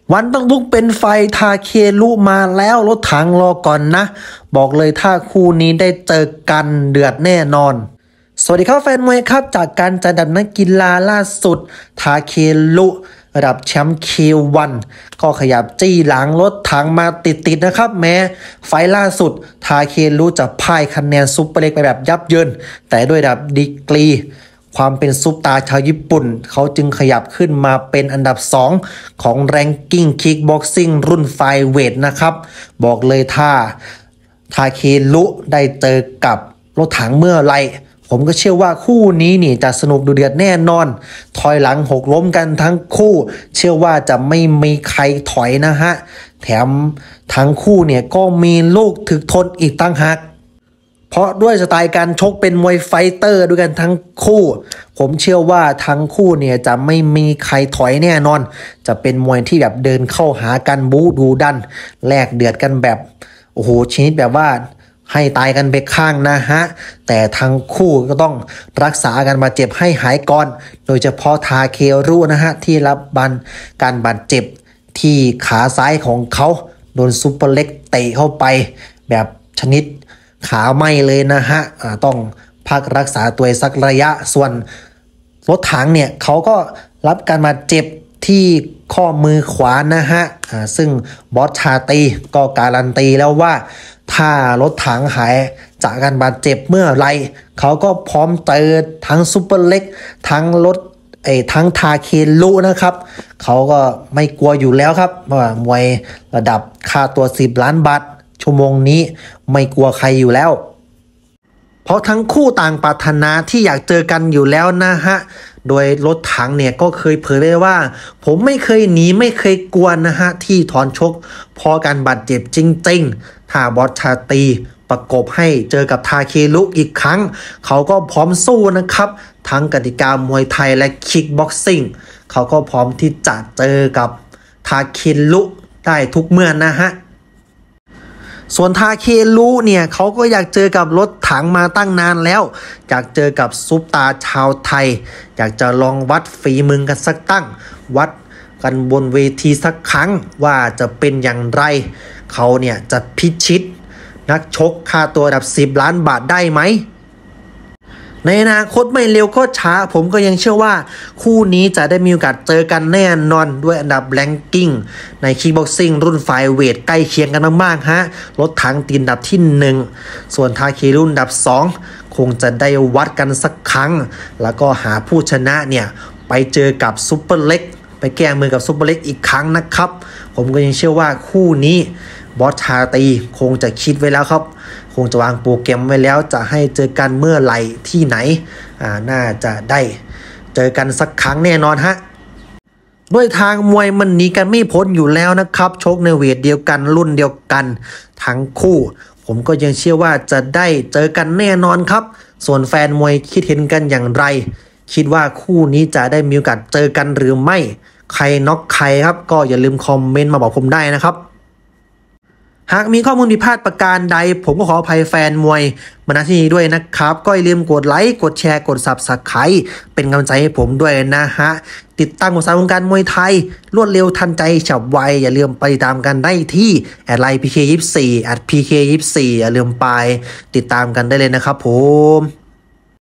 วันต้องลุกเป็นไฟทาเคลุมาแล้วรถถังรอก่อนนะบอกเลยถ้าคู่นี้ได้เจอกันเดือดแน่นอนสวัสดีครับแฟนมวยครับจากการจัดอันดับนักกีฬาล่าสุดทาเคลุระดับแชมป์K1ก็ขยับจี้หลังรถถังมาติดนะครับแม้ไฟล่าสุดทาเคลุจะพ่ายคะแนนซุปเปอร์เล็กไปแบบยับเยินแต่ด้วยระดับดีกรีความเป็นซุปตาชาวญี่ปุ่นเขาจึงขยับขึ้นมาเป็นอันดับ2ของแรงกิ้งคิกบ็อกซิ่งรุ่นไฟเวทนะครับบอกเลยถ้าทาเคลุได้เจอกับรถถังเมื่อไรผมก็เชื่อว่าคู่นี้นี่จะสนุกดูเดือดแน่นอนถอยหลังหกล้มกันทั้งคู่เชื่อว่าจะไม่มีใครถอยนะฮะแถมทั้งคู่เนี่ยก็มีลูกถึกทนอีกตั้งหากเพราะด้วยสไตล์การชกเป็นมวยไฟเตอร์ด้วยกันทั้งคู่ผมเชื่อว่าทั้งคู่เนี่ยจะไม่มีใครถอยแน่นอนจะเป็นมวยที่แบบเดินเข้าหากันบู๊ดูดันแลกเดือดกันแบบโอ้โหชนิดแบบว่าให้ตายกันไปข้างนะฮะแต่ทั้งคู่ก็ต้องรักษาอาการบาดเจ็บให้หายก่อนโดยเฉพาะทาเครุนะฮะที่รับการบาดเจ็บที่ขาซ้ายของเขาโดนซุปเปอร์เล็กเตะเข้าไปแบบชนิดขาไหม้เลยนะฮะต้องพักรักษาตัวสักระยะส่วนรถถังเนี่ยเขาก็รับการบาดเจ็บที่ข้อมือขวานะฮะซึ่งบอสชาตีก็การันตีแล้วว่าถ้ารถถังหายจากการบาดเจ็บเมื่อไรเขาก็พร้อมเจอทั้งซุปเปอร์เล็กทั้งทั้งทาเคลุนะครับเขาก็ไม่กลัวอยู่แล้วครับว่ามวยระดับค่าตัว10 ล้านบาทชั่วโมงนี้ไม่กลัวใครอยู่แล้วเพราะทั้งคู่ต่างปรารถนาที่อยากเจอกันอยู่แล้วนะฮะโดยรถถังเนี่ยก็เคยเผยไว้ว่าผมไม่เคยหนีไม่เคยกลัวนะฮะที่ถอนชกพอการบาดเจ็บจริงๆถ้าบอสชาตีประกบให้เจอกับทาเคลุอีกครั้งเขาก็พร้อมสู้นะครับทั้งกติกามวยไทยและคิกบ็อกซิ่งเขาก็พร้อมที่จะเจอกับทาเคลุได้ทุกเมื่อนะฮะส่วนทาเคลุเนี่ยเขาก็อยากเจอกับรถถังมาตั้งนานแล้วอยากเจอกับซุปตาชาวไทยอยากจะลองวัดฝีมือกันสักตั้งวัดกันบนเวทีสักครั้งว่าจะเป็นอย่างไรเขาเนี่ยจะพิชิตนักชกค่าตัวระดับ10 ล้านบาทได้ไหมในอนาคตไม่เร็วก็ช้าผมก็ยังเชื่อว่าคู่นี้จะได้มีโอกาสเจอกันแน่นอนด้วยอันดับแรงกิ้งในคิกบ็อกซิ่งรุ่นไฟเวทใกล้เคียงกันมากๆฮะรถถังตีนอันดับที่1ส่วนทาเคลุอันดับ2คงจะได้วัดกันสักครั้งแล้วก็หาผู้ชนะเนี่ยไปเจอกับซุปเปอร์เล็กไปแก้มือกับซุปเปอร์เล็กอีกครั้งนะครับผมก็ยังเชื่อว่าคู่นี้บอสชาตีคงจะคิดไว้แล้วครับคงจะวางโปรแกรมไว้แล้วจะให้เจอกันเมื่อไหร่ที่ไหนน่าจะได้เจอกันสักครั้งแน่นอนฮะด้วยทางมวยมันหนีกันไม่พ้นอยู่แล้วนะครับชกในเวทเดียวกันรุ่นเดียวกันทั้งคู่ผมก็ยังเชื่อว่าจะได้เจอกันแน่นอนครับส่วนแฟนมวยคิดเห็นกันอย่างไรคิดว่าคู่นี้จะได้มีโอกาสเจอกันหรือไม่ใครน็อกใครครับก็อย่าลืมคอมเมนต์มาบอกผมได้นะครับหากมีข้อมูลผิดพลาดประการใดผมก็ขออภัยแฟนมวยมาณที่นี้ด้วยนะครับก็อย่าลืมกดไลค์กดแชร์กด Subscribe เป็นกำลังใจให้ผมด้วยนะฮะติดตามข่าวสารวงการมวยไทยรวดเร็วทันใจฉับไวอย่าลืมไปตามกันได้ที่@PK24 @PK24 อย่าลืมไปติดตามกันได้เลยนะครับผม